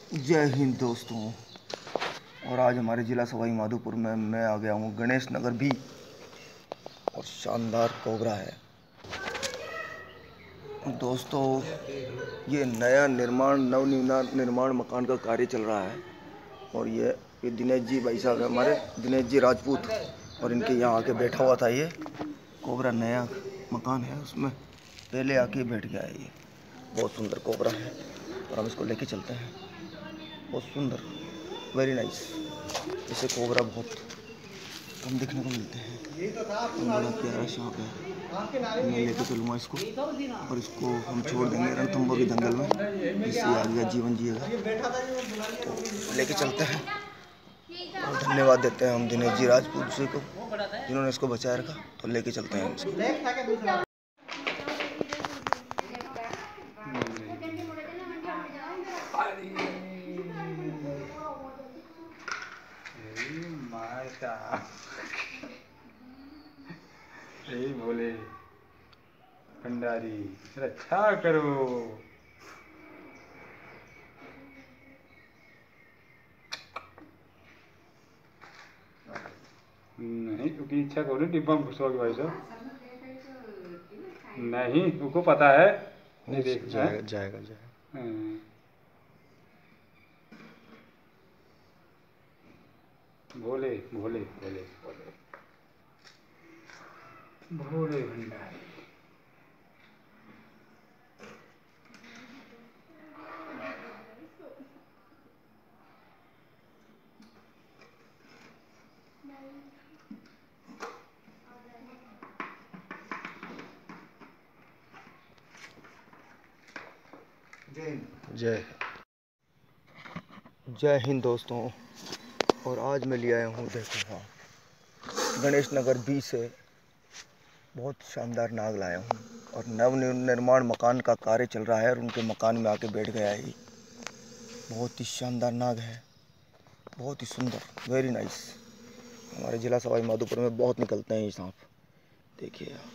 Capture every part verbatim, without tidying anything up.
जय हिंद दोस्तों। और आज हमारे ज़िला सवाई माधोपुर में मैं आ गया हूँ गणेश नगर भी, और शानदार कोबरा है दोस्तों। ये नया निर्माण नव निर्माण मकान का कार्य चल रहा है, और ये ये दिनेश जी भाई साहब है हमारे, दिनेश जी राजपूत, और इनके यहाँ आके बैठा हुआ था। ये कोबरा नया मकान है, उसमें पहले आके बैठ गया है। ये बहुत सुंदर कोबरा है, और हम इसको लेके चलते हैं। बहुत सुंदर, वेरी नाइस। इसे कोबरा बहुत कम देखने को मिलते हैं। बड़ा प्यारा शॉप है। मैं लेके चलूँगा इसको, और इसको हम छोड़ देंगे रणथंभौर के जंगल में, जिससे आगे जीवन जिएगा। तो लेके चलते हैं, और धन्यवाद देते हैं हम दिनेश जी राजपूत जी को, जिन्होंने इसको बचाए रखा। तो लेके चलते हैं इसको। यही बोले भंडारी, रक्षा करो। नहीं उसकी इच्छा करो, डिब्बा में घुसवा के भाई साहब। नहीं उसको पता है, नहीं देख जाएगा जाएगा जाएगा। भोले भोले भोले भोले भोले भंडारी। जय जय हिंद दोस्तों। और आज मैं ले आया हूँ, देखो हाँ, गणेश नगर बी से बहुत शानदार नाग लाया हूँ। और नव निर्माण मकान का कार्य चल रहा है, और उनके मकान में आके बैठ गया है। बहुत ही शानदार नाग है, बहुत ही सुंदर, वेरी नाइस। हमारे ज़िला सवाई माधोपुर में बहुत निकलते हैं ये सांप, देखिए आप,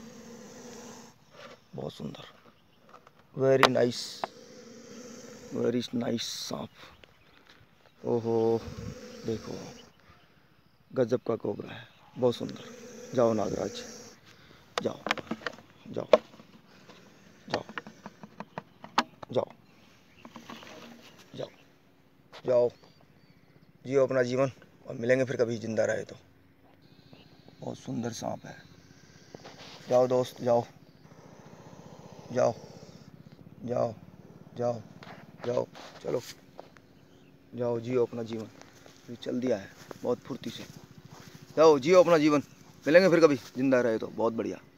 बहुत सुंदर, वेरी नाइस, वेरी नाइस सांप। ओहो देखो, गजब का कोबरा है, बहुत सुंदर। जाओ नागराज, जाओ जाओ जाओ जाओ जाओ जाओ, जियो अपना जीवन, और मिलेंगे फिर कभी जिंदा रहे तो। बहुत सुंदर सांप है। जाओ दोस्त, जाओ जाओ जाओ जाओ जाओ, चलो जाओ, जियो अपना जीवन। ये चल दिया है बहुत फुर्ती से। जाओ जियो अपना जीवन, मिलेंगे फिर कभी जिंदा रहे तो। बहुत बढ़िया।